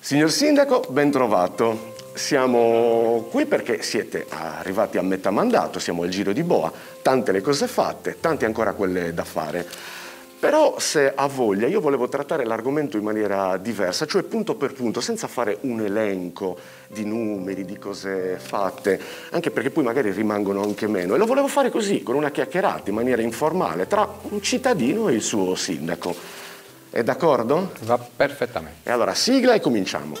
Signor Sindaco, ben trovato. Siamo qui perché siete arrivati a metà mandato, siamo al giro di boa, tante le cose fatte, tante ancora quelle da fare. Però se ha voglia io volevo trattare l'argomento in maniera diversa, cioè punto per punto, senza fare un elenco di numeri, di cose fatte, anche perché poi magari rimangono anche meno. E lo volevo fare così, con una chiacchierata in maniera informale, tra un cittadino e il suo sindaco. È d'accordo? Va perfettamente. E allora sigla e cominciamo.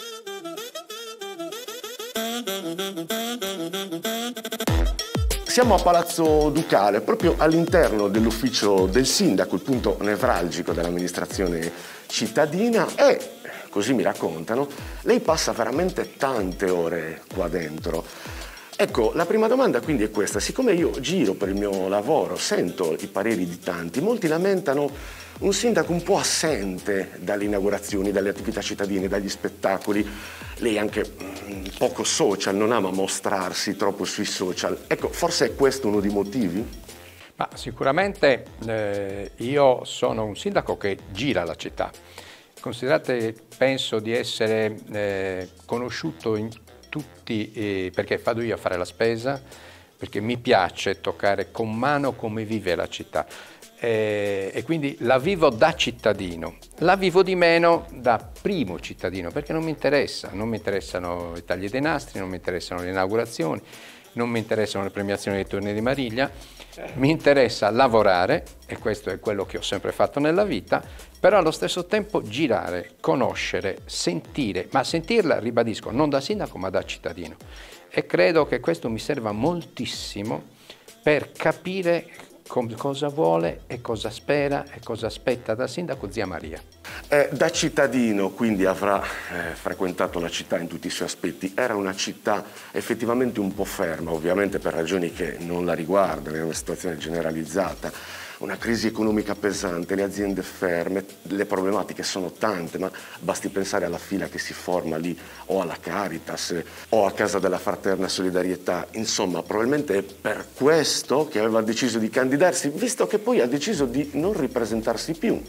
Siamo a Palazzo Ducale, proprio all'interno dell'ufficio del sindaco, il punto nevralgico dell'amministrazione cittadina e, così mi raccontano, lei passa veramente tante ore qua dentro. Ecco, la prima domanda quindi è questa. Siccome io giro per il mio lavoro, sento i pareri di tanti, molti lamentano un sindaco un po' assente dalle inaugurazioni, dalle attività cittadine, dagli spettacoli. Lei anche poco social, non ama mostrarsi troppo sui social. Ecco, forse è questo uno dei motivi? Ma sicuramente io sono un sindaco che gira la città. Considerate, penso di essere conosciuto in tutti, perché vado io a fare la spesa, perché mi piace toccare con mano come vive la città. E quindi la vivo da cittadino, la vivo di meno da primo cittadino, perché non mi interessano i tagli dei nastri, non mi interessano le inaugurazioni, non mi interessano le premiazioni dei tornei di Mariglia, mi interessa lavorare, e questo è quello che ho sempre fatto nella vita, però allo stesso tempo girare, conoscere, sentire, ma sentirla, ribadisco, non da sindaco ma da cittadino. E credo che questo mi serva moltissimo per capire cosa vuole e cosa spera e cosa aspetta da sindaco zia Maria. Da cittadino quindi avrà frequentato la città in tutti i suoi aspetti. Era una città effettivamente un po' ferma, ovviamente per ragioni che non la riguardano, è una situazione generalizzata, una crisi economica pesante, le aziende ferme, le problematiche sono tante, ma basti pensare alla fila che si forma lì o alla Caritas o a Casa della Fraterna Solidarietà. Insomma, probabilmente è per questo che aveva deciso di candidarsi, visto che poi ha deciso di non ripresentarsi più.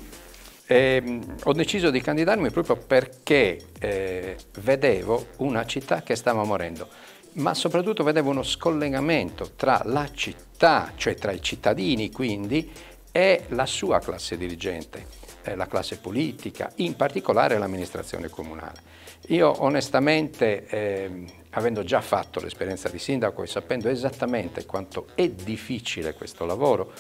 Ho deciso di candidarmi proprio perché vedevo una città che stava morendo, ma soprattutto vedevo uno scollegamento tra la città, cioè tra i cittadini quindi, e la sua classe dirigente, la classe politica, in particolare l'amministrazione comunale. Io onestamente, avendo già fatto l'esperienza di sindaco e sapendo esattamente quanto è difficile questo lavoro,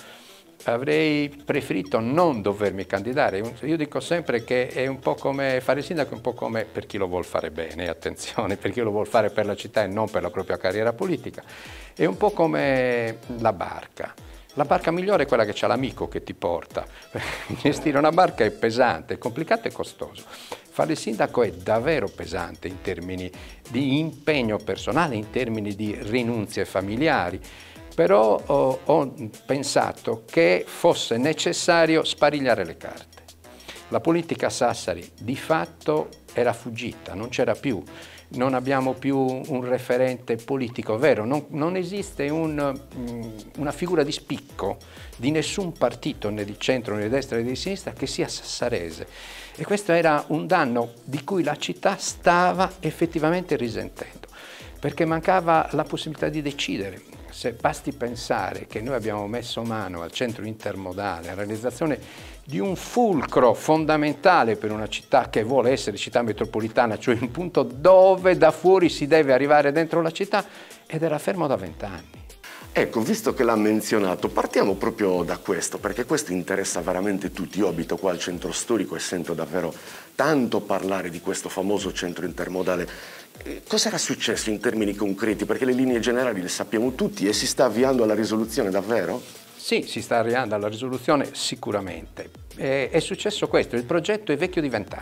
avrei preferito non dovermi candidare. Io dico sempre che è un po' come fare il sindaco, è un po' come per chi lo vuol fare bene, attenzione, per chi lo vuol fare per la città e non per la propria carriera politica. È un po' come la barca. La barca migliore è quella che c'ha l'amico che ti porta. Gestire una barca è pesante, è complicato e costoso. Fare il sindaco è davvero pesante in termini di impegno personale, in termini di rinunzie familiari. Però ho pensato che fosse necessario sparigliare le carte. La politica a Sassari di fatto era fuggita, non c'era più, non abbiamo più un referente politico vero, non esiste una figura di spicco di nessun partito né di centro né di destra né di sinistra che sia sassarese. E questo era un danno di cui la città stava effettivamente risentendo, perché mancava la possibilità di decidere. Se basti pensare che noi abbiamo messo mano al centro intermodale, alla realizzazione di un fulcro fondamentale per una città che vuole essere città metropolitana, cioè un punto dove da fuori si deve arrivare dentro la città, ed era fermo da 20 anni. Ecco, visto che l'ha menzionato, partiamo proprio da questo, perché questo interessa veramente tutti. Io abito qua al centro storico e sento davvero tanto parlare di questo famoso centro intermodale. Cosa era successo in termini concreti? Perché le linee generali le sappiamo tutti e si sta avviando alla risoluzione davvero? Sì, si sta arrivando alla risoluzione sicuramente. È successo questo, il progetto è vecchio di 20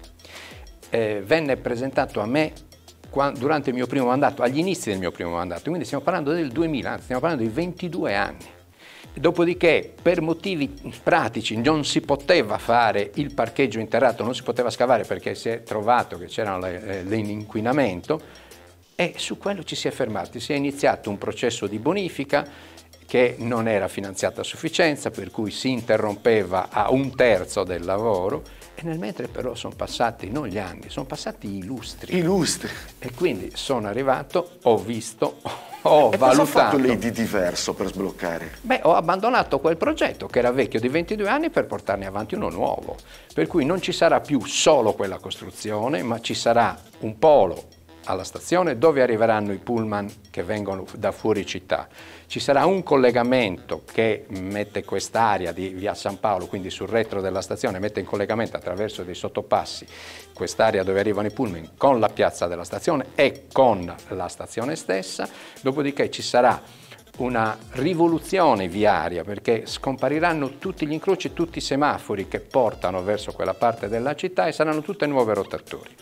anni. Venne presentato a me durante il mio primo mandato, agli inizi del mio primo mandato, quindi stiamo parlando del 2000, stiamo parlando di 22 anni. Dopodiché, per motivi pratici, non si poteva fare il parcheggio interrato, non si poteva scavare perché si è trovato che c'era l'inquinamento e su quello ci si è fermati. Si è iniziato un processo di bonifica che non era finanziata a sufficienza, per cui si interrompeva a un terzo del lavoro, e nel mentre però sono passati non gli anni, sono passati i lustri. I lustri. E quindi sono arrivato, ho visto, ho valutato. Cosa ha fatto lei di diverso per sbloccare? Beh, ho abbandonato quel progetto che era vecchio di 22 anni per portarne avanti uno nuovo. Per cui non ci sarà più solo quella costruzione, ma ci sarà un polo alla stazione dove arriveranno i pullman che vengono da fuori città. Ci sarà un collegamento che mette quest'area di via San Paolo, quindi sul retro della stazione, mette in collegamento attraverso dei sottopassi quest'area dove arrivano i pullman con la piazza della stazione e con la stazione stessa. Dopodiché ci sarà una rivoluzione viaria, perché scompariranno tutti gli incroci, tutti i semafori che portano verso quella parte della città e saranno tutte nuove rotatori.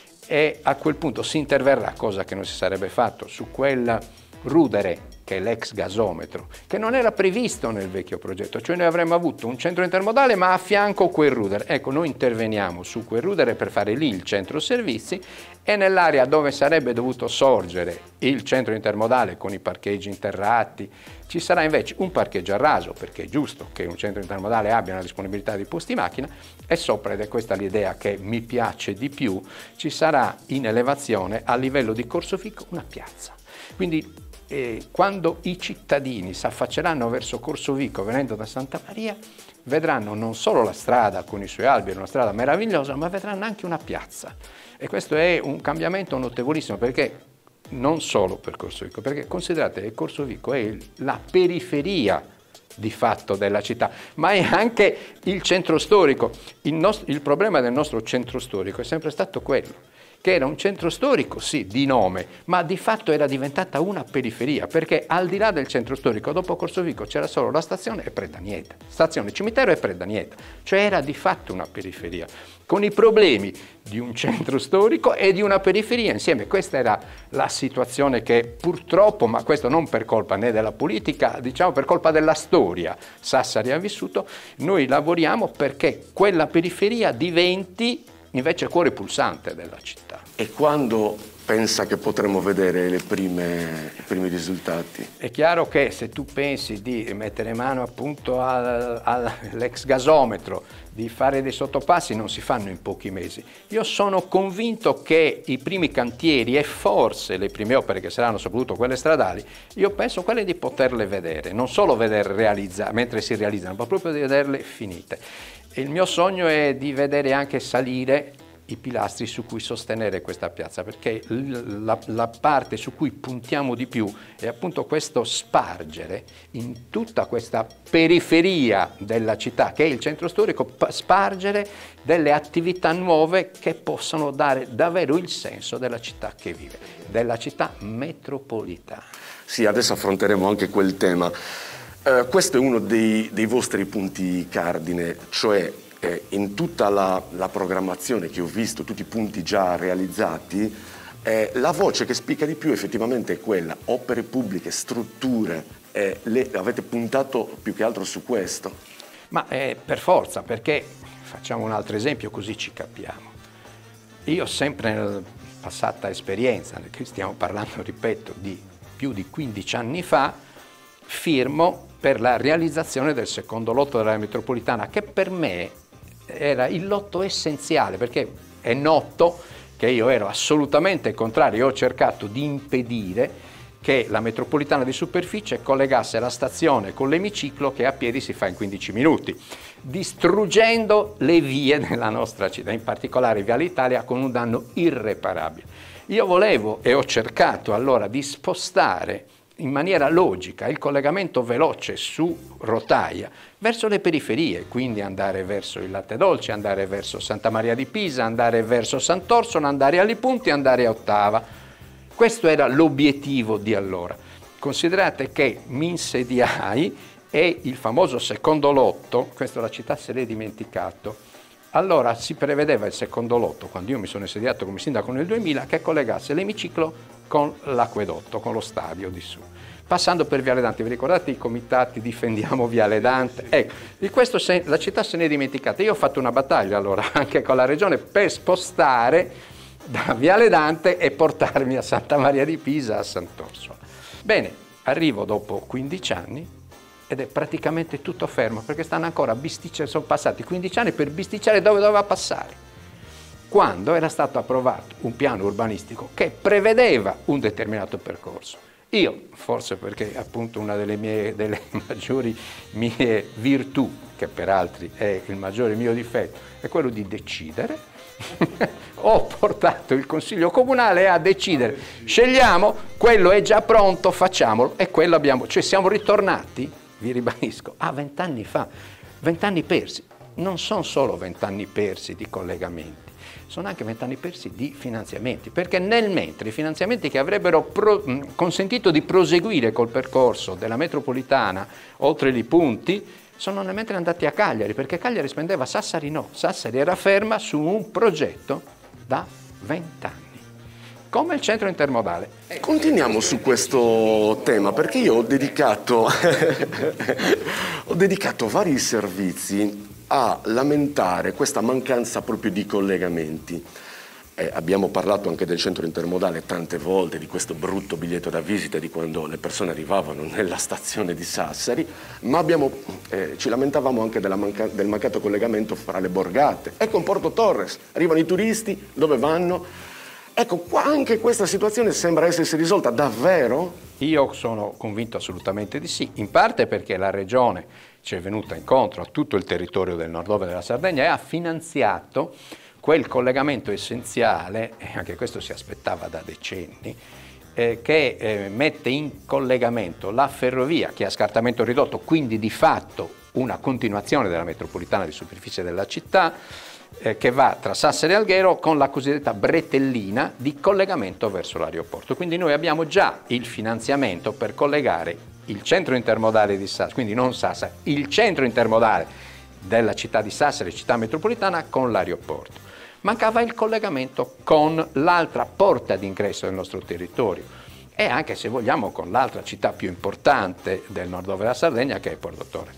E a quel punto si interverrà, cosa che non si sarebbe fatto, su quel rudere che è l'ex gasometro, che non era previsto nel vecchio progetto, cioè noi avremmo avuto un centro intermodale ma a fianco quel rudere. Ecco, noi interveniamo su quel rudere per fare lì il centro servizi, e nell'area dove sarebbe dovuto sorgere il centro intermodale con i parcheggi interratti ci sarà invece un parcheggio a raso, perché è giusto che un centro intermodale abbia una disponibilità di posti macchina, e sopra, ed è questa l'idea che mi piace di più, ci sarà in elevazione a livello di Corso Fico una piazza. Quindi quando i cittadini si affacceranno verso Corso Vico venendo da Santa Maria, vedranno non solo la strada con i suoi alberi, una strada meravigliosa, ma vedranno anche una piazza. E questo è un cambiamento notevolissimo, perché non solo per Corso Vico, perché considerate che Corso Vico è la periferia di fatto della città, ma è anche il centro storico. Il problema del nostro centro storico è sempre stato quello, che era un centro storico, sì, di nome, ma di fatto era diventata una periferia, perché al di là del centro storico, dopo Corso Vico c'era solo la stazione e Predanieta, stazione cimitero e Predanieta, cioè era di fatto una periferia, con i problemi di un centro storico e di una periferia insieme. Questa era la situazione che purtroppo, ma questo non per colpa né della politica, diciamo per colpa della storia, Sassari ha vissuto. Noi lavoriamo perché quella periferia diventi invece il cuore pulsante della città. E quando pensa che potremo vedere i primi risultati? È chiaro che se tu pensi di mettere mano appunto all'ex gasometro, di fare dei sottopassi, non si fanno in pochi mesi. Io sono convinto che i primi cantieri e forse le prime opere, che saranno soprattutto quelle stradali, io penso quelle di poterle vedere, non solo vedere mentre si realizzano, ma proprio di vederle finite. Il mio sogno è di vedere anche salire i pilastri su cui sostenere questa piazza, perché la parte su cui puntiamo di più è appunto questo spargere in tutta questa periferia della città, che è il centro storico, spargere delle attività nuove che possano dare davvero il senso della città che vive, della città metropolitana. Sì, adesso affronteremo anche quel tema. Questo è uno dei vostri punti cardine, cioè in tutta la programmazione che ho visto, tutti i punti già realizzati, la voce che spicca di più effettivamente è quella, opere pubbliche, strutture, avete puntato più che altro su questo? Ma per forza, perché facciamo un altro esempio così ci capiamo. Io sempre nella passata esperienza, che stiamo parlando, ripeto, di più di 15 anni fa, firmo per la realizzazione del secondo lotto della metropolitana, che per me era il lotto essenziale, perché è noto che io ero assolutamente contrario, ho cercato di impedire che la metropolitana di superficie collegasse la stazione con l'emiciclo, che a piedi si fa in 15 minuti, distruggendo le vie della nostra città, in particolare Viale Italia, con un danno irreparabile. Io volevo e ho cercato allora di spostare in maniera logica il collegamento veloce su rotaia verso le periferie, quindi andare verso il Latte Dolce, andare verso Santa Maria di Pisa, andare verso Sant'Orsola, andare a Lipunti, andare a Ottava. Questo era l'obiettivo di allora. Considerate che mi insediai e il famoso secondo lotto, questo la città se l'è dimenticato, allora si prevedeva il secondo lotto, quando io mi sono insediato come sindaco nel 2000, che collegasse l'emiciclo con l'acquedotto, con lo stadio di su, passando per Viale Dante. Vi ricordate i comitati Difendiamo Viale Dante? Ecco, di questo la città se ne è dimenticata. Io ho fatto una battaglia allora anche con la regione per spostare da Viale Dante e portarmi a Santa Maria di Pisa, a Sant'Orsola. Bene, arrivo dopo 15 anni ed è praticamente tutto fermo perché stanno ancora sono passati 15 anni per bisticciare dove doveva passare, quando era stato approvato un piano urbanistico che prevedeva un determinato percorso. Io, forse perché appunto una delle maggiori mie virtù, che per altri è il maggiore mio difetto, è quello di decidere, ho portato il Consiglio Comunale a decidere, scegliamo, quello è già pronto, facciamolo, e quello abbiamo, cioè siamo ritornati, vi ribadisco, a 20 anni fa, 20 anni persi, non sono solo 20 anni persi di collegamenti, sono anche 20 anni persi di finanziamenti, perché nel mentre i finanziamenti che avrebbero consentito di proseguire col percorso della metropolitana oltre i punti sono nel mentre andati a Cagliari, perché Cagliari spendeva, Sassari no, Sassari era ferma su un progetto da 20 anni, come il centro intermodale. Continuiamo su questo tema, perché io ho dedicato vari servizi a lamentare questa mancanza proprio di collegamenti. Abbiamo parlato anche del centro intermodale tante volte, di questo brutto biglietto da visita di quando le persone arrivavano nella stazione di Sassari, ma ci lamentavamo anche del mancato collegamento fra le borgate. Ecco, in Porto Torres arrivano i turisti, dove vanno? Ecco, qua anche questa situazione sembra essersi risolta davvero? Io sono convinto assolutamente di sì, in parte perché la Regione ci è venuta incontro a tutto il territorio del nord-ovest della Sardegna e ha finanziato quel collegamento essenziale, e anche questo si aspettava da decenni, che mette in collegamento la ferrovia, che ha scartamento ridotto, quindi di fatto una continuazione della metropolitana di superficie della città, che va tra Sassari e Alghero con la cosiddetta bretellina di collegamento verso l'aeroporto. Quindi noi abbiamo già il finanziamento per collegare il centro intermodale di Sassari, quindi non Sassari, il centro intermodale della città di Sassari, città metropolitana, con l'aeroporto. Mancava il collegamento con l'altra porta d'ingresso del nostro territorio e anche, se vogliamo, con l'altra città più importante del nord-ovest della Sardegna, che è Porto Torres.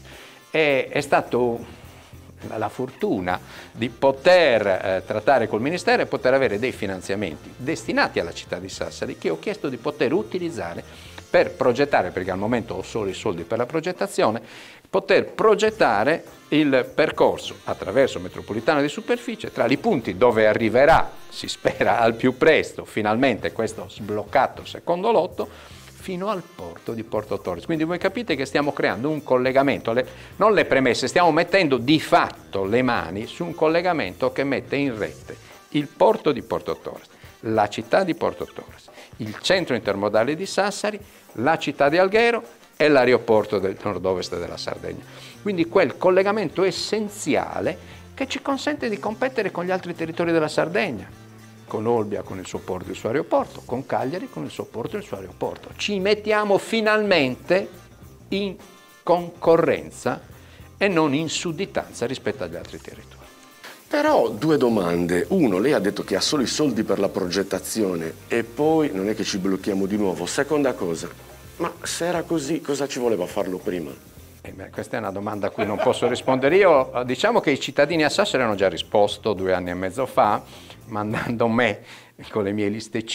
È stato la fortuna di poter trattare col Ministero e poter avere dei finanziamenti destinati alla città di Sassari che ho chiesto di poter utilizzare per progettare, perché al momento ho solo i soldi per la progettazione, poter progettare il percorso attraverso metropolitana di superficie tra i punti dove arriverà, si spera al più presto, finalmente questo sbloccato secondo lotto, fino al porto di Porto Torres. Quindi voi capite che stiamo creando un collegamento, non le premesse, stiamo mettendo di fatto le mani su un collegamento che mette in rete il porto di Porto Torres, la città di Porto Torres, il centro intermodale di Sassari, la città di Alghero e l'aeroporto del nord-ovest della Sardegna. Quindi quel collegamento essenziale che ci consente di competere con gli altri territori della Sardegna, con Olbia con il suo porto e il suo aeroporto, con Cagliari con il suo porto e il suo aeroporto. Ci mettiamo finalmente in concorrenza e non in sudditanza rispetto agli altri territori. Però due domande. Uno, lei ha detto che ha solo i soldi per la progettazione e poi non è che ci blocchiamo di nuovo. Seconda cosa, ma se era così cosa ci voleva farlo prima? Questa è una domanda a cui non posso rispondere io. Diciamo che i cittadini a Sassari hanno già risposto 2 anni e mezzo fa, mandando me con le mie liste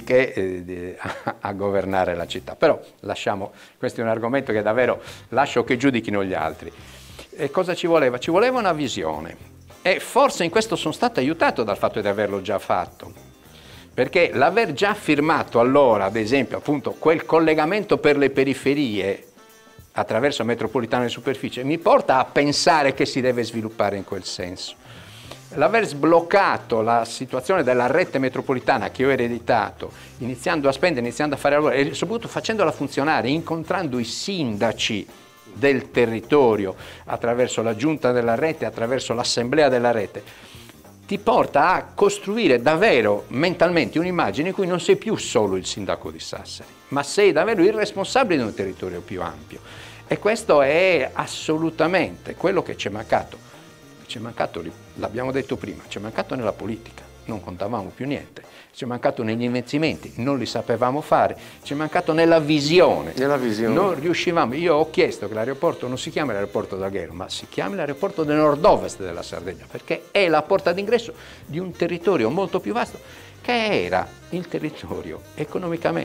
civiche a governare la città. Però lasciamo, questo è un argomento che davvero lascio che giudichino gli altri. E cosa ci voleva? Ci voleva una visione. E forse in questo sono stato aiutato dal fatto di averlo già fatto, perché l'aver già firmato allora, ad esempio, appunto, quel collegamento per le periferie attraverso metropolitana di superficie mi porta a pensare che si deve sviluppare in quel senso. L'aver sbloccato la situazione della rete metropolitana che ho ereditato, iniziando a spendere, iniziando a fare lavoro e soprattutto facendola funzionare, incontrando i sindaci del territorio attraverso la giunta della rete, attraverso l'assemblea della rete, ti porta a costruire davvero mentalmente un'immagine in cui non sei più solo il sindaco di Sassari, ma sei davvero il responsabile di un territorio più ampio. E questo è assolutamente quello che ci è mancato. Ci è mancato, l'abbiamo detto prima, ci è mancato nella politica, non contavamo più niente. Ci è mancato negli investimenti, non li sapevamo fare, ci è mancato nella visione. Non riuscivamo. Io ho chiesto che l'aeroporto non si chiami l'aeroporto d'Alghero, ma si chiami l'aeroporto del nord-ovest della Sardegna, perché è la porta d'ingresso di un territorio molto più vasto, che era il territorio economicamente,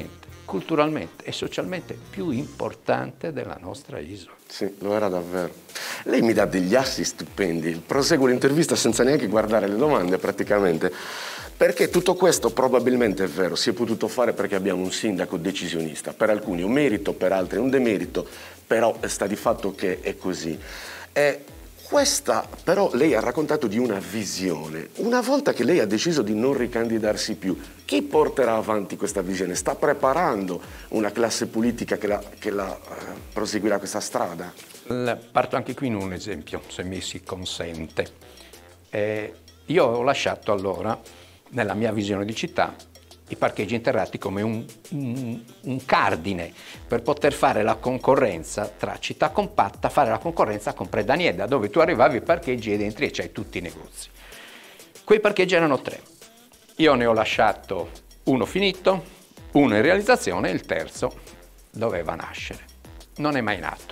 culturalmente e socialmente più importante della nostra isola. Sì, lo era davvero. Lei mi dà degli assi stupendi, proseguo l'intervista senza neanche guardare le domande praticamente, perché tutto questo probabilmente è vero, si è potuto fare perché abbiamo un sindaco decisionista, per alcuni un merito, per altri un demerito, però sta di fatto che è così. Questa però lei ha raccontato di una visione. Una volta che lei ha deciso di non ricandidarsi più, chi porterà avanti questa visione? Sta preparando una classe politica che la proseguirà questa strada? Parto anche qui in un esempio, se mi si consente. Io ho lasciato allora, nella mia visione di città, i parcheggi interrati come un cardine per poter fare la concorrenza tra città compatta, fare la concorrenza con Predanieda, dove tu arrivavi ai parcheggi ed entri e c'hai tutti i negozi. Quei parcheggi erano 3. Io ne ho lasciato uno finito, uno in realizzazione e il terzo doveva nascere. Non è mai nato.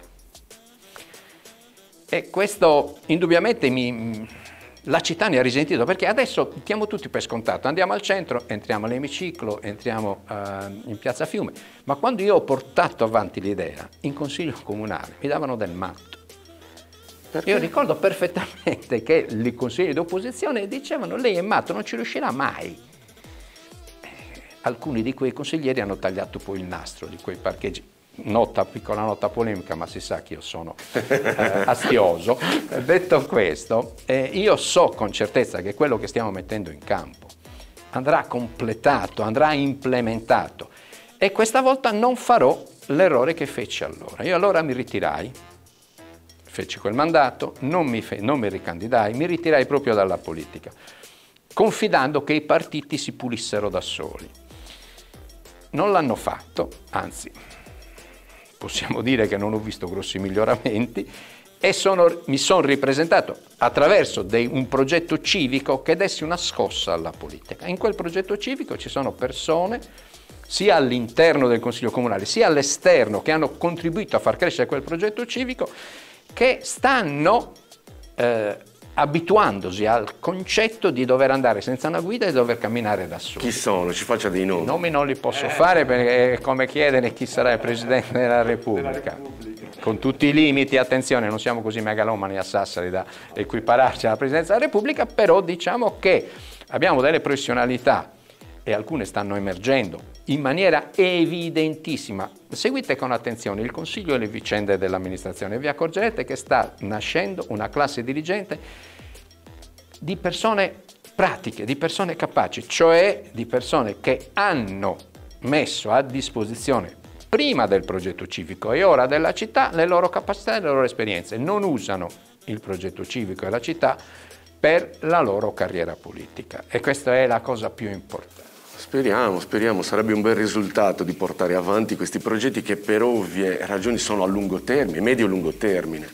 E questo indubbiamente la città ne ha risentito, perché adesso diamo tutti per scontato, andiamo al centro, entriamo all'emiciclo, entriamo in Piazza Fiume, ma quando io ho portato avanti l'idea in consiglio comunale mi davano del matto. Perché? Io ricordo perfettamente che i consiglieri d'opposizione dicevano: lei è matto, non ci riuscirà mai. Alcuni di quei consiglieri hanno tagliato poi il nastro di quei parcheggi. Piccola nota polemica, ma si sa che io sono astioso. Detto questo, io so con certezza che quello che stiamo mettendo in campo andrà completato, andrà implementato, e questa volta non farò l'errore che feci allora. Io allora mi ritirai, feci quel mandato, non mi ricandidai, mi ritirai proprio dalla politica, confidando che i partiti si pulissero da soli. Non l'hanno fatto, anzi possiamo dire che non ho visto grossi miglioramenti, e mi sono ripresentato attraverso un progetto civico che desse una scossa alla politica. In quel progetto civico ci sono persone, sia all'interno del Consiglio Comunale, sia all'esterno, che hanno contribuito a far crescere quel progetto civico, che stanno abituandosi al concetto di dover andare senza una guida e dover camminare da soli. Chi sono? Ci faccia dei nomi. I nomi non li posso fare, perché è come chiedere chi sarà il Presidente della Repubblica. Con tutti i limiti, attenzione, non siamo così megalomani a Sassari da equipararci alla Presidenza della Repubblica, però diciamo che abbiamo delle professionalità, e alcune stanno emergendo in maniera evidentissima. Seguite con attenzione il Consiglio e le vicende dell'amministrazione e vi accorgerete che sta nascendo una classe dirigente di persone pratiche, di persone capaci, cioè di persone che hanno messo a disposizione prima del progetto civico e ora della città le loro capacità e le loro esperienze. Non usano il progetto civico e la città per la loro carriera politica, e questa è la cosa più importante. Speriamo, sarebbe un bel risultato di portare avanti questi progetti che per ovvie ragioni sono a lungo termine, medio-lungo termine.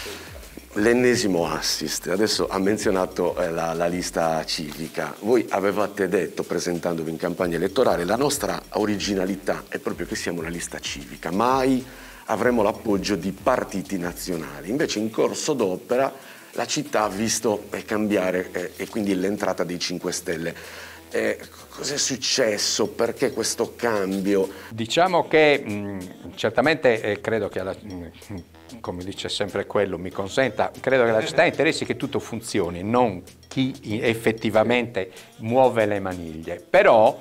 L'ennesimo assist, adesso ha menzionato la lista civica. Voi avevate detto, presentandovi in campagna elettorale, la nostra originalità è proprio che siamo una lista civica, mai avremo l'appoggio di partiti nazionali. Invece in corso d'opera la città ha visto cambiare e quindi l'entrata dei 5 Stelle. Cos'è successo? Perché questo cambio? Diciamo che certamente credo che, come dice sempre quello, mi consenta, credo che la città interessi che tutto funzioni, non chi effettivamente muove le maniglie. Però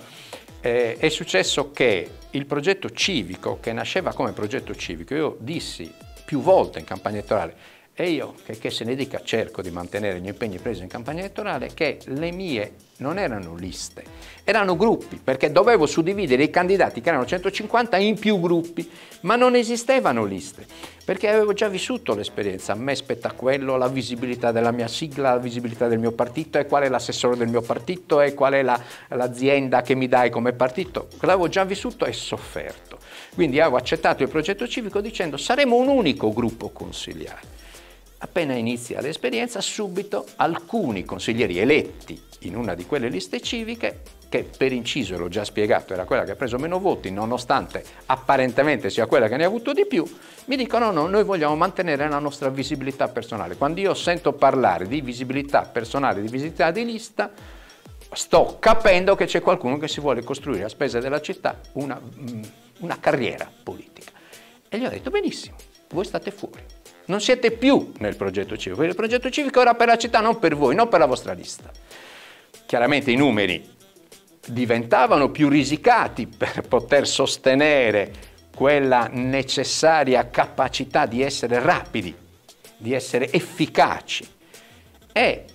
è successo che il progetto civico, che nasceva come progetto civico, io dissi più volte in campagna elettorale, e io, che se ne dica, cerco di mantenere gli impegni presi in campagna elettorale, che le mie non erano liste, erano gruppi, perché dovevo suddividere i candidati, che erano 150, in più gruppi, ma non esistevano liste, perché avevo già vissuto l'esperienza. A me spetta quello, la visibilità della mia sigla, la visibilità del mio partito, e qual è l'assessore del mio partito, e qual è l'azienda che mi dai come partito. L'avevo già vissuto e sofferto. Quindi avevo accettato il progetto civico dicendo: saremo un unico gruppo consigliare. Appena inizia l'esperienza, subito alcuni consiglieri eletti in una di quelle liste civiche, che per inciso, l'ho già spiegato, era quella che ha preso meno voti, nonostante apparentemente sia quella che ne ha avuto di più, mi dicono: no, noi vogliamo mantenere la nostra visibilità personale. Quando io sento parlare di visibilità personale, di visibilità di lista, sto capendo che c'è qualcuno che si vuole costruire a spese della città una carriera politica. E gli ho detto benissimo, voi state fuori, non siete più nel progetto civico, perché il progetto civico era per la città, non per voi, non per la vostra lista. Chiaramente i numeri diventavano più risicati per poter sostenere quella necessaria capacità di essere rapidi, di essere efficaci. E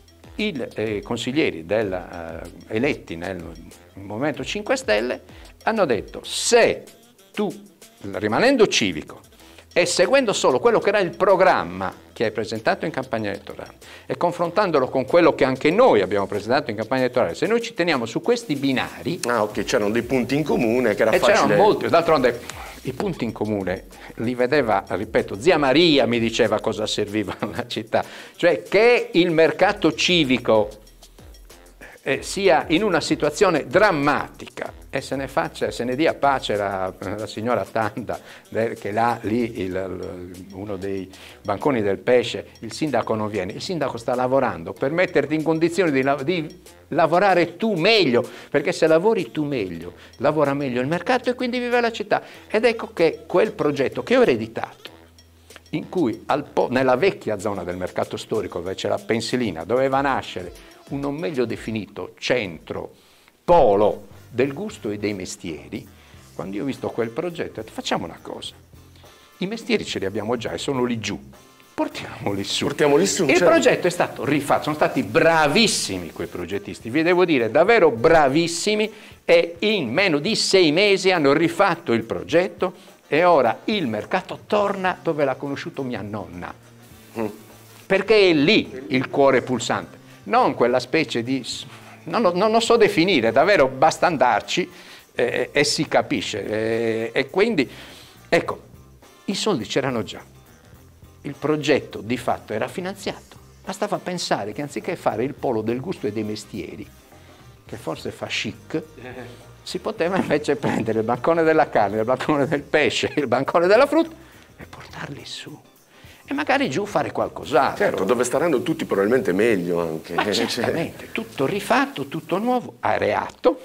i consiglieri eletti nel Movimento 5 Stelle hanno detto: se tu, rimanendo civico e seguendo solo quello che era il programma che hai presentato in campagna elettorale e confrontandolo con quello che anche noi abbiamo presentato in campagna elettorale, se noi ci teniamo su questi binari... Ah, ok, c'erano dei punti in comune che era facile... c'erano molti, d'altronde i punti in comune li vedeva, ripeto, zia Maria mi diceva cosa serviva alla città, cioè che il mercato civico sia in una situazione drammatica e se ne dia pace la signora Tanda, che là lì uno dei banconi del pesce, il sindaco non viene, il sindaco sta lavorando per metterti in condizioni di lavorare tu meglio, perché se lavori tu meglio, lavora meglio il mercato e quindi vive la città. Ed ecco che quel progetto che ho ereditato, in cui nella vecchia zona del mercato storico, dove c'è la Pensilina, doveva nascere un non meglio definito centro, polo del gusto e dei mestieri, quando io ho visto quel progetto ho detto facciamo una cosa, i mestieri ce li abbiamo già e sono lì giù, portiamoli su. Il progetto è stato rifatto, sono stati bravissimi quei progettisti, vi devo dire davvero bravissimi, e in meno di 6 mesi hanno rifatto il progetto e ora il mercato torna dove l'ha conosciuto mia nonna, perché è lì il cuore pulsante. Non quella specie di... non lo so definire, davvero basta andarci e si capisce. E quindi, ecco, i soldi c'erano già, il progetto di fatto era finanziato, bastava pensare che anziché fare il polo del gusto e dei mestieri, che forse fa chic, si poteva invece prendere il bancone della carne, il bancone del pesce, il bancone della frutta e portarli su. E magari giù fare qualcos'altro. Certo, dove staranno tutti probabilmente meglio anche. Ma certamente, tutto rifatto, tutto nuovo, areato.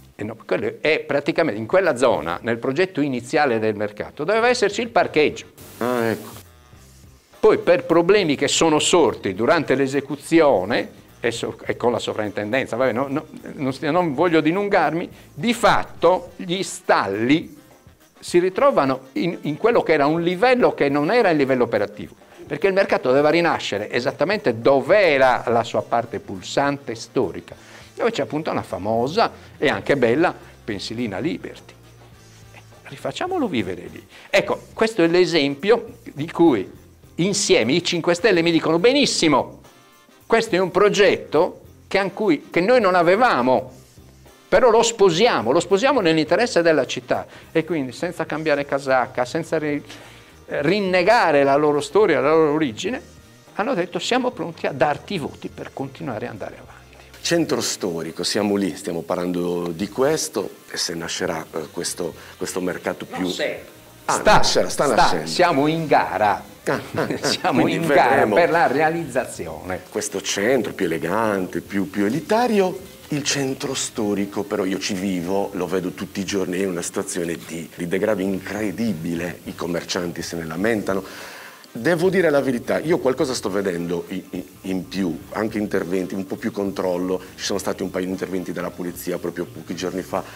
E praticamente in quella zona, nel progetto iniziale del mercato, doveva esserci il parcheggio. Ah, ecco. Poi per problemi che sono sorti durante l'esecuzione e con la sovrintendenza, vabbè, non voglio dilungarmi, di fatto gli stalli si ritrovano in quello che era un livello che non era il livello operativo, perché il mercato doveva rinascere esattamente dove era la sua parte pulsante storica, dove c'è appunto una famosa e anche bella Pensilina Liberty. Rifacciamolo vivere lì. Ecco, questo è l'esempio di cui insieme i 5 Stelle mi dicono benissimo, questo è un progetto che noi non avevamo, però lo sposiamo nell'interesse della città e quindi senza cambiare casacca, senza rinnegare la loro storia, la loro origine, hanno detto siamo pronti a darti i voti per continuare ad andare avanti. Centro storico, siamo lì, stiamo parlando di questo e se nascerà questo mercato più... sta nascendo. Siamo in gara. Siamo in gara per la realizzazione. Questo centro più elegante, più elitario. Il centro storico, però io ci vivo, lo vedo tutti i giorni, è in una situazione di degrado incredibile, i commercianti se ne lamentano. Devo dire la verità, io qualcosa sto vedendo in più, anche interventi, un po' più controllo, ci sono stati un paio di interventi della polizia proprio pochi giorni fa.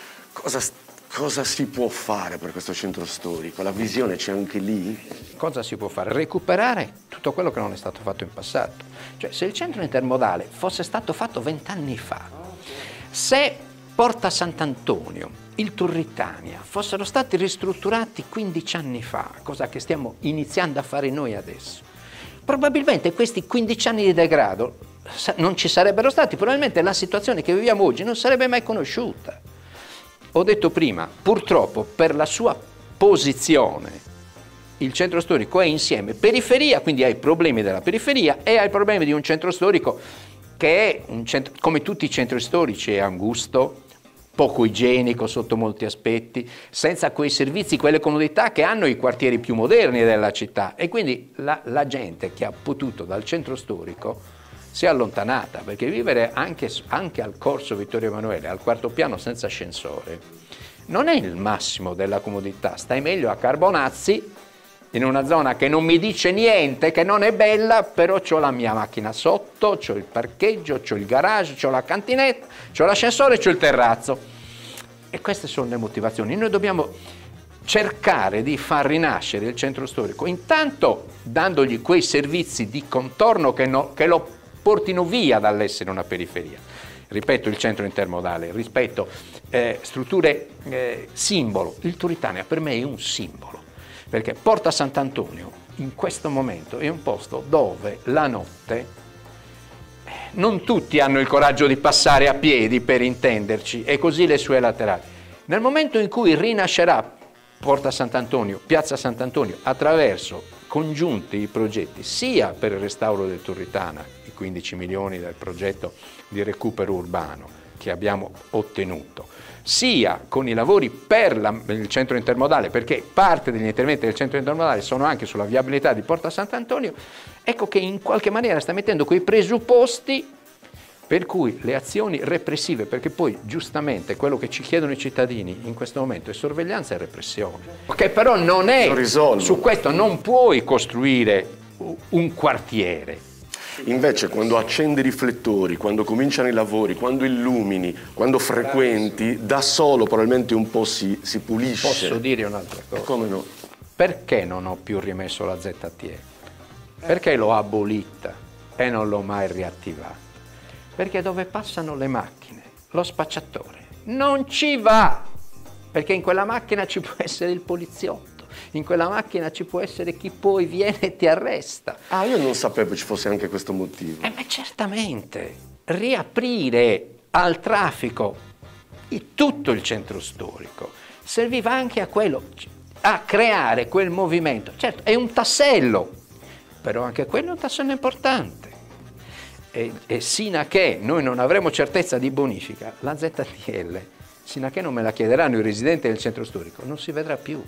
Cosa si può fare per questo centro storico? La visione c'è anche lì? Cosa si può fare? Recuperare tutto quello che non è stato fatto in passato. Cioè, se il centro intermodale fosse stato fatto 20 anni fa, se Porta Sant'Antonio, il Turritania fossero stati ristrutturati 15 anni fa, cosa che stiamo iniziando a fare noi adesso, probabilmente questi 15 anni di degrado non ci sarebbero stati, probabilmente la situazione che viviamo oggi non sarebbe mai conosciuta. Ho detto prima, purtroppo per la sua posizione il centro storico è insieme periferia, quindi ha i problemi della periferia e ha i problemi di un centro storico che è, come tutti i centri storici, è angusto, poco igienico sotto molti aspetti, senza quei servizi, quelle comodità che hanno i quartieri più moderni della città e quindi la gente che ha potuto dal centro storico si è allontanata, perché vivere anche al Corso Vittorio Emanuele, al 4° piano senza ascensore, non è il massimo della comodità, stai meglio a Carbonazzi, in una zona che non mi dice niente, che non è bella, però c'ho la mia macchina sotto, c'ho il parcheggio, c'ho il garage, c'ho la cantinetta, c'ho l'ascensore, c'ho il terrazzo. E queste sono le motivazioni. Noi dobbiamo cercare di far rinascere il centro storico, intanto dandogli quei servizi di contorno che lo portino via dall'essere una periferia. Ripeto, il centro intermodale, rispetto strutture simbolo. Il Turritania per me è un simbolo. Perché Porta Sant'Antonio in questo momento è un posto dove la notte non tutti hanno il coraggio di passare a piedi, per intenderci, e così le sue laterali. Nel momento in cui rinascerà Porta Sant'Antonio, Piazza Sant'Antonio, attraverso congiunti i progetti sia per il restauro del Turritana, i 15 milioni del progetto di recupero urbano che abbiamo ottenuto, sia con i lavori per il centro intermodale, perché parte degli interventi del centro intermodale sono anche sulla viabilità di Porta Sant'Antonio, ecco che in qualche maniera sta mettendo quei presupposti per cui le azioni repressive, perché poi giustamente quello che ci chiedono i cittadini in questo momento è sorveglianza e repressione, che però non è, su questo non puoi costruire un quartiere. Invece quando accendi i riflettori, quando cominciano i lavori, quando illumini, quando frequenti, da solo probabilmente un po' si pulisce. Posso dire un'altra cosa? Come no? Perché non ho più rimesso la ZTE? Perché l'ho abolita e non l'ho mai riattivata? Perché dove passano le macchine, lo spacciatore non ci va, perché in quella macchina ci può essere il poliziotto. In quella macchina ci può essere chi poi viene e ti arresta. Ah, io non sapevo ci fosse anche questo motivo. Ma certamente, riaprire al traffico tutto il centro storico serviva anche a quello, a creare quel movimento. Certo, è un tassello, però anche quello è un tassello importante. E sino a che noi non avremo certezza di bonifica, la ZTL, sino a che non me la chiederanno i residenti del centro storico, non si vedrà più.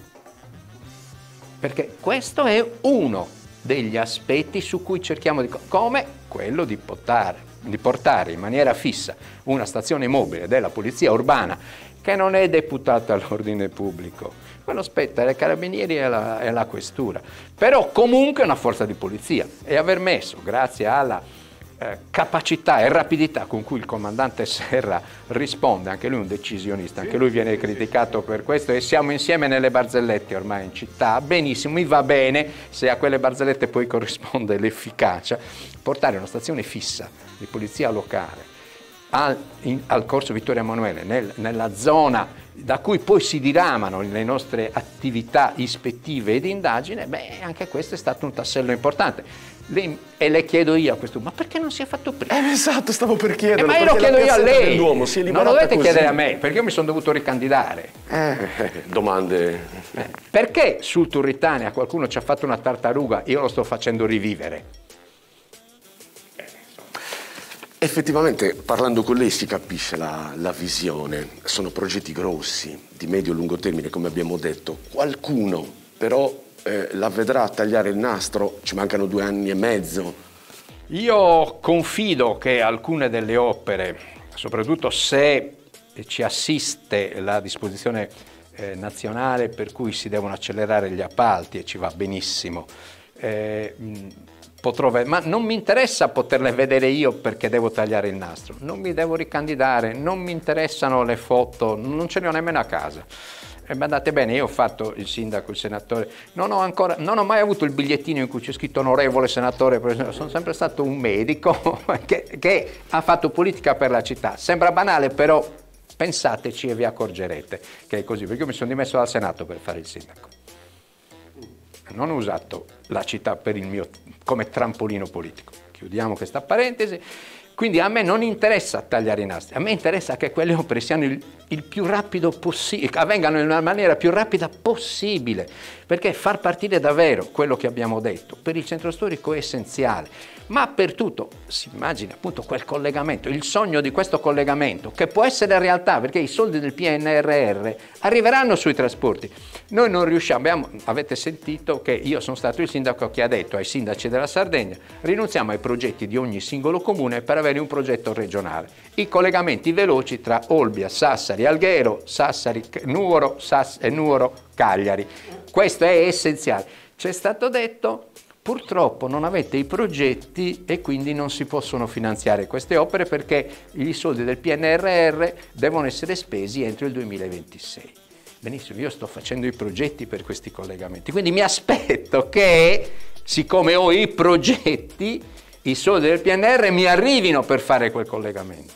Perché questo è uno degli aspetti su cui cerchiamo di... come quello di portare in maniera fissa una stazione mobile della polizia urbana che non è deputata all'ordine pubblico. Quello spetta ai carabinieri e alla questura. Però comunque è una forza di polizia. E aver messo, grazie alla capacità e rapidità con cui il comandante Serra risponde, anche lui un decisionista, anche lui viene criticato per questo, e siamo insieme nelle barzellette ormai in città, benissimo, mi va bene se a quelle barzellette poi corrisponde l'efficacia, portare una stazione fissa di polizia locale al corso Vittorio Emanuele, nella zona da cui poi si diramano le nostre attività ispettive ed indagine, beh, anche questo è stato un tassello importante. E le chiedo io a questo, ma perché non si è fatto prima? Esatto, stavo per chiedere. Ma io lo chiedo io a lei, non lo dovete così. Chiedere a me, perché io mi sono dovuto ricandidare. Domande. Perché sul Turritania qualcuno ci ha fatto una tartaruga, io lo sto facendo rivivere? Effettivamente, parlando con lei si capisce la visione. Sono progetti grossi, di medio-lungo termine, come abbiamo detto. Qualcuno, però, la vedrà tagliare il nastro, ci mancano 2 anni e mezzo. Io confido che alcune delle opere, soprattutto se ci assiste la disposizione nazionale per cui si devono accelerare gli appalti, e ci va benissimo, ma non mi interessa poterle vedere io perché devo tagliare il nastro, non mi devo ricandidare, non mi interessano le foto, non ce ne ho nemmeno a casa. Andate bene, io ho fatto il sindaco, il senatore, non ho mai avuto il bigliettino in cui c'è scritto onorevole senatore, sono sempre stato un medico che ha fatto politica per la città. Sembra banale, però pensateci e vi accorgerete che è così, perché io mi sono dimesso dal Senato per fare il sindaco. Non ho usato la città come trampolino politico. Chiudiamo questa parentesi. Quindi a me non interessa tagliare i nastri, a me interessa che quelle opere siano il più rapido possibile, avvengano in una maniera più rapida possibile, perché far partire davvero quello che abbiamo detto per il centro storico è essenziale. ma per tutto. Si immagina appunto quel collegamento, il sogno di questo collegamento che può essere realtà, perché i soldi del PNRR arriveranno sui trasporti. Noi non riusciamo, avete sentito che io sono stato il sindaco che ha detto ai sindaci della Sardegna: rinunziamo ai progetti di ogni singolo comune per avere un progetto regionale. I collegamenti veloci tra Olbia, Sassari, Alghero, Sassari, Nuoro, Nuoro, Cagliari. Questo è essenziale. C'è stato detto: purtroppo non avete i progetti e quindi non si possono finanziare queste opere perché i soldi del PNRR devono essere spesi entro il 2026. Benissimo, io sto facendo i progetti per questi collegamenti, quindi mi aspetto che, siccome ho i progetti, i soldi del PNR mi arrivino per fare quel collegamento.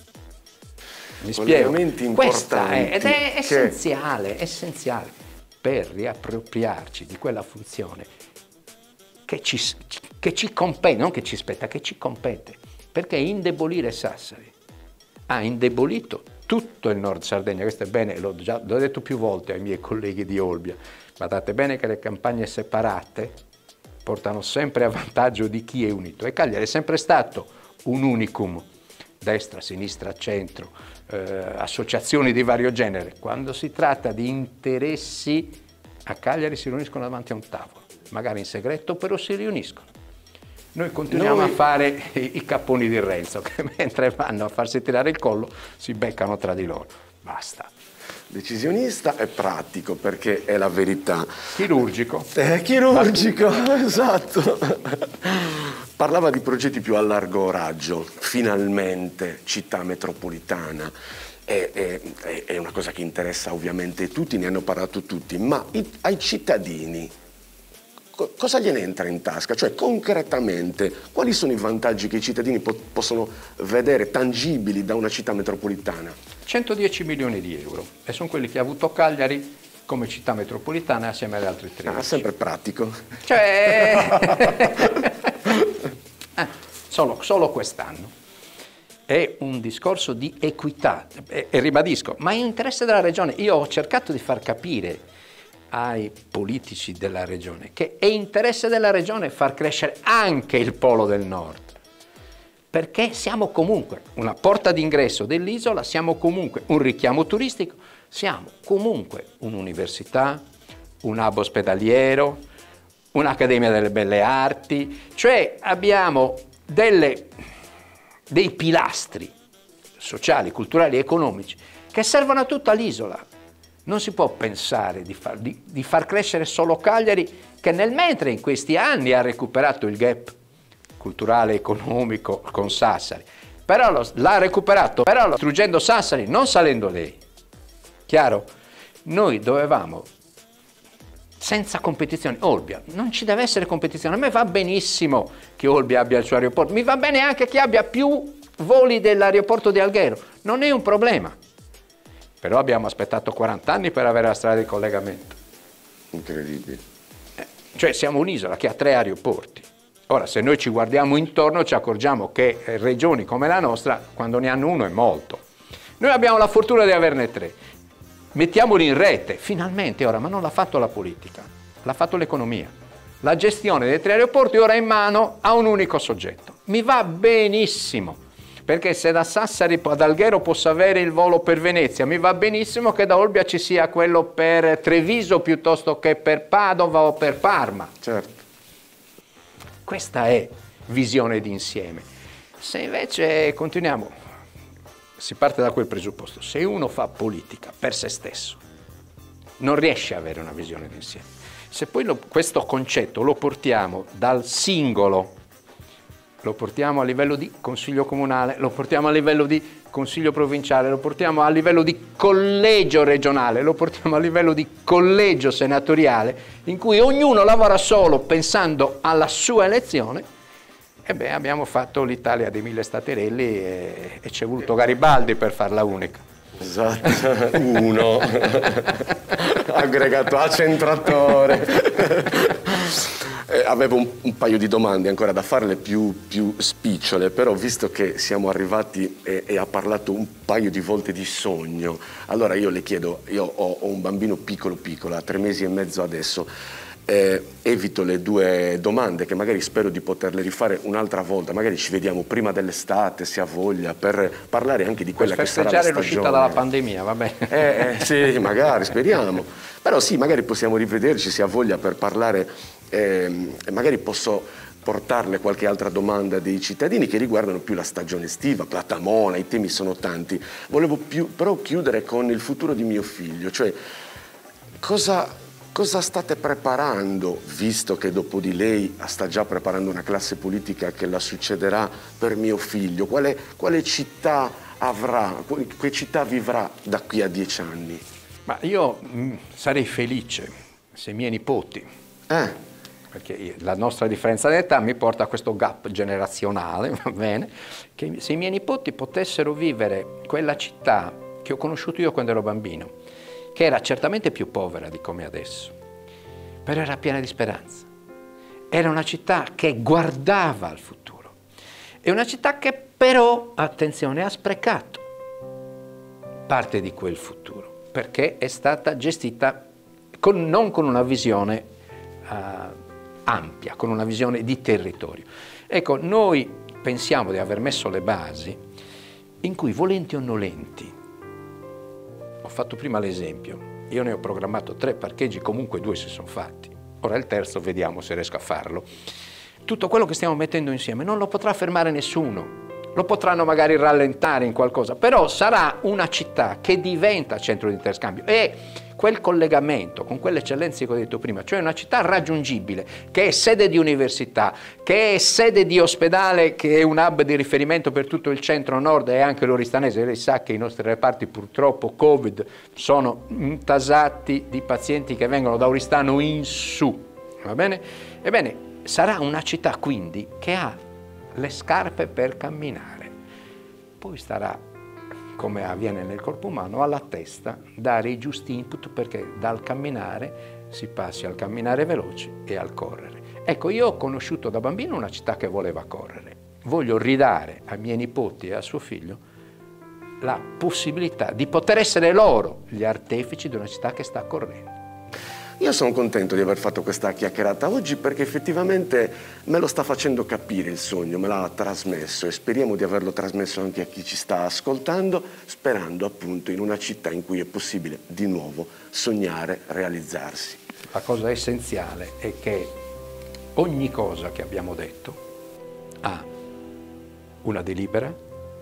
Mi spiego? Questa è, ed è essenziale, essenziale per riappropriarci di quella funzione che ci compete, non che ci spetta, che ci compete, perché indebolire Sassari ha indebolito tutto il Nord Sardegna. Questo è bene, l'ho detto più volte ai miei colleghi di Olbia. Guardate bene che le campagne separate portano sempre a vantaggio di chi è unito, e Cagliari è sempre stato un unicum, destra, sinistra, centro, associazioni di vario genere. Quando si tratta di interessi, a Cagliari si riuniscono davanti a un tavolo, magari in segreto, però si riuniscono. Noi continuiamo a fare i capponi di Renzo, che mentre vanno a farsi tirare il collo si beccano tra di loro. Basta. Decisionista e pratico, perché è la verità. Chirurgico. Chirurgico, esatto. Parlava di progetti più a largo raggio, finalmente città metropolitana. È una cosa che interessa ovviamente tutti, ne hanno parlato tutti, ma ai cittadini cosa gliene entra in tasca? Cioè, concretamente, quali sono i vantaggi che i cittadini possono vedere tangibili da una città metropolitana? 110 milioni di euro, e sono quelli che ha avuto Cagliari come città metropolitana assieme alle altre 13. Sempre pratico. Cioè, solo quest'anno. È un discorso di equità, e ribadisco, ma è interesse della Regione. Io ho cercato di far capire ai politici della Regione che è interesse della Regione far crescere anche il polo del nord, perché siamo comunque una porta d'ingresso dell'isola, siamo comunque un richiamo turistico, siamo comunque un'università, un hub ospedaliero, un'accademia delle belle arti, cioè abbiamo dei pilastri sociali, culturali e economici che servono a tutta l'isola. Non si può pensare di far crescere solo Cagliari, che nel mentre in questi anni ha recuperato il gap culturale e economico con Sassari, però l'ha recuperato, però distruggendo Sassari, non salendo lei. Chiaro? Noi dovevamo, senza competizione, Olbia, non ci deve essere competizione. A me va benissimo che Olbia abbia il suo aeroporto, mi va bene anche che abbia più voli dell'aeroporto di Alghero, non è un problema. Però abbiamo aspettato 40 anni per avere la strada di collegamento. Incredibile. Cioè siamo un'isola che ha 3 aeroporti. Ora, se noi ci guardiamo intorno ci accorgiamo che regioni come la nostra, quando ne hanno uno è molto. Noi abbiamo la fortuna di averne 3. Mettiamoli in rete, finalmente ora, ma non l'ha fatto la politica, l'ha fatto l'economia. La gestione dei 3 aeroporti ora è in mano a un unico soggetto. Mi va benissimo. Perché se da Sassari ad Alghero posso avere il volo per Venezia, mi va benissimo che da Olbia ci sia quello per Treviso piuttosto che per Padova o per Parma. Certo. Questa è visione d'insieme. Se invece continuiamo, si parte da quel presupposto, se uno fa politica per se stesso, non riesce a avere una visione d'insieme. Se poi questo concetto lo portiamo dal singolo, lo portiamo a livello di consiglio comunale, lo portiamo a livello di consiglio provinciale, lo portiamo a livello di collegio regionale, lo portiamo a livello di collegio senatoriale, in cui ognuno lavora solo pensando alla sua elezione, e beh, abbiamo fatto l'Italia dei 1000 staterelli e ci è voluto Garibaldi per farla unica. Esatto, uno, aggregato accentratore. Avevo un paio di domande ancora da farle più spicciole, però visto che siamo arrivati e ha parlato un paio di volte di sogno, allora io le chiedo, io ho un bambino piccolo, ha 3 mesi e mezzo adesso, evito le due domande che magari spero di poterle rifare un'altra volta, magari ci vediamo prima dell'estate, se ha voglia, per parlare anche di quella che sarà la stagione. Per festeggiare l'uscita dalla pandemia, va bene. Sì, magari, speriamo. Però sì, magari possiamo rivederci se ha voglia per parlare, magari posso portarle qualche altra domanda dei cittadini che riguardano più la stagione estiva, Platamona, i temi sono tanti. Volevo però chiudere con il futuro di mio figlio, cioè cosa state preparando, visto che dopo di lei sta già preparando una classe politica che la succederà, per mio figlio? Quale città avrà, che città vivrà da qui a 10 anni? Ma io sarei felice se i miei nipoti, perché la nostra differenza d'età mi porta a questo gap generazionale, va bene, che se i miei nipoti potessero vivere quella città che ho conosciuto io quando ero bambino, che era certamente più povera di come è adesso, però era piena di speranza. Era una città che guardava al futuro. È una città che però, attenzione, ha sprecato parte di quel futuro, perché è stata gestita non con una visione ampia, con una visione di territorio. Ecco, noi pensiamo di aver messo le basi in cui, volenti o nolenti, ho fatto prima l'esempio, io ne ho programmato 3 parcheggi, comunque 2 si sono fatti, ora il terzo vediamo se riesco a farlo. Tutto quello che stiamo mettendo insieme non lo potrà fermare nessuno, lo potranno magari rallentare in qualcosa, però sarà una città che diventa centro di interscambio e quel collegamento con quelle eccellenze che ho detto prima, cioè una città raggiungibile, che è sede di università, che è sede di ospedale, che è un hub di riferimento per tutto il centro-nord e anche l'Oristanese. Lei sa che i nostri reparti purtroppo Covid sono intasati di pazienti che vengono da Oristano in su, va bene? Ebbene, sarà una città quindi che ha le scarpe per camminare, poi starà, come avviene nel corpo umano, alla testa dare i giusti input perché dal camminare si passi al camminare veloce e al correre. Ecco, io ho conosciuto da bambino una città che voleva correre, voglio ridare ai miei nipoti e a suo figlio la possibilità di poter essere loro gli artefici di una città che sta correndo. Io sono contento di aver fatto questa chiacchierata oggi perché effettivamente me lo sta facendo capire il sogno, me l'ha trasmesso e speriamo di averlo trasmesso anche a chi ci sta ascoltando, sperando appunto in una città in cui è possibile di nuovo sognare, realizzarsi. La cosa essenziale è che ogni cosa che abbiamo detto ha una delibera,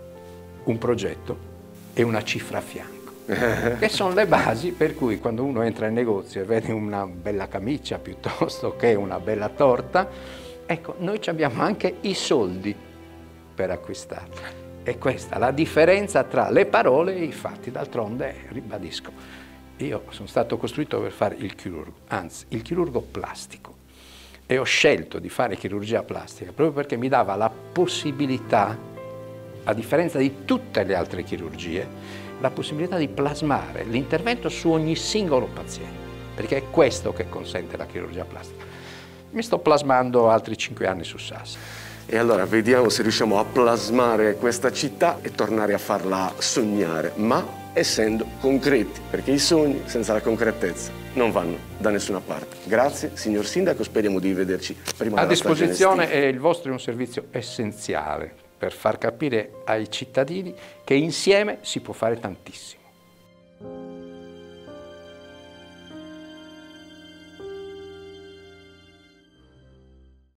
un progetto e una cifra a fianco. Che sono le basi per cui quando uno entra in negozio e vede una bella camicia piuttosto che una bella torta, ecco, noi abbiamo anche i soldi per acquistarla. E questa è la differenza tra le parole e i fatti. D'altronde, ribadisco, io sono stato costruito per fare il chirurgo, anzi il chirurgo plastico, e ho scelto di fare chirurgia plastica proprio perché mi dava la possibilità, a differenza di tutte le altre chirurgie, la possibilità di plasmare l'intervento su ogni singolo paziente, perché è questo che consente la chirurgia plastica. Mi sto plasmando altri 5 anni su Sassari. E allora vediamo se riusciamo a plasmare questa città e tornare a farla sognare, ma essendo concreti, perché i sogni senza la concretezza non vanno da nessuna parte. Grazie, signor Sindaco, speriamo di vederci prima della stagione estiva. A disposizione, e il vostro è un servizio essenziale per far capire ai cittadini che insieme si può fare tantissimo.